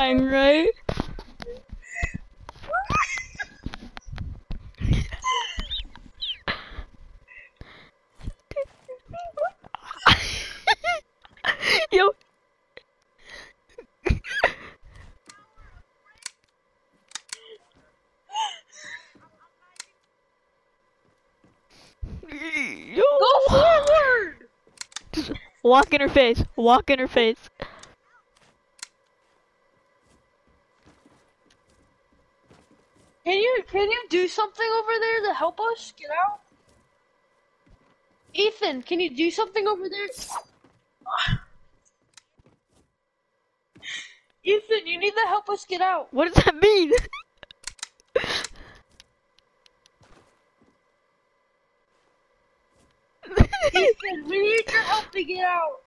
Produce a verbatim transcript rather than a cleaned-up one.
dying, right? Yo. Yo. Go forward! Just walk in her face. Walk in her face. Can you can you do something over there to help us get out? Ethan, can you do something over there? Ethan, you need to help us get out. What does that mean? Ethan, we need your help to get out.